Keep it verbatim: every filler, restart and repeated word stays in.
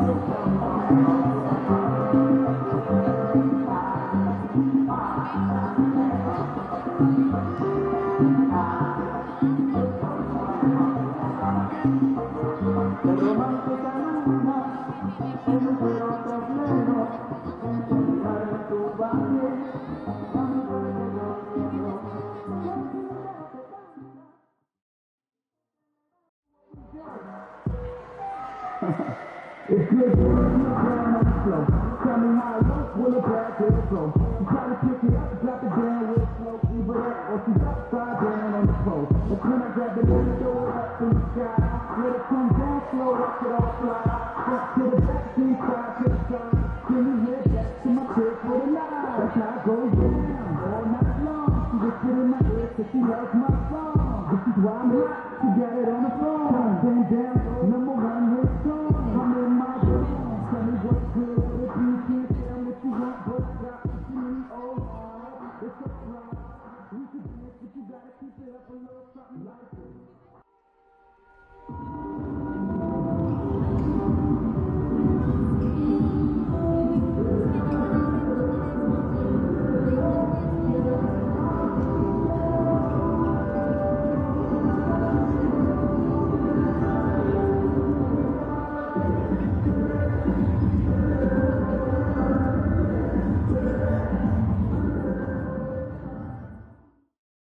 It's good to you down on the floor. Tell me how it looks, will it back to the floor? You try to pick it up, drop it down real slow. Either that or she's upside down on the pole. That's when I grab the little door up in the sky. Let it come down slow, watch it all fly.